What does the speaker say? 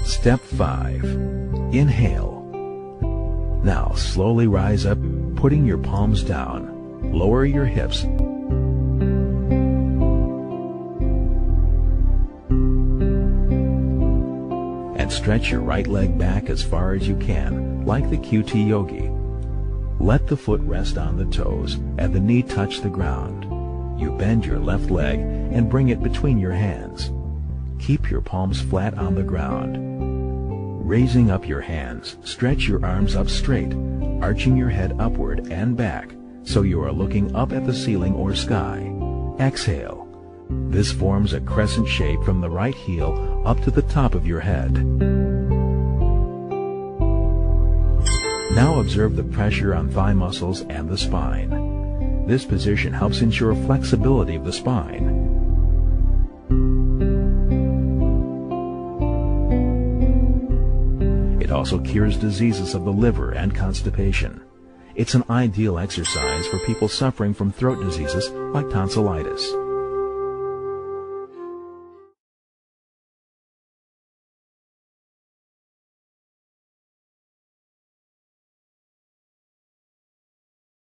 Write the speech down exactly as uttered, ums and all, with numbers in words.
Step five. Inhale. Now slowly rise up, putting your palms down. Lower your hips. And stretch your right leg back as far as you can, like the Q T Yogi. Let the foot rest on the toes and the knee touch the ground. You bend your left leg and bring it between your hands. Keep your palms flat on the ground. Raising up your hands, stretch your arms up straight, arching your head upward and back so you are looking up at the ceiling or sky. Exhale. This forms a crescent shape from the right heel up to the top of your head. Now observe the pressure on thigh muscles and the spine. This position helps ensure flexibility of the spine. It also cures diseases of the liver and constipation. It's an ideal exercise for people suffering from throat diseases like tonsillitis.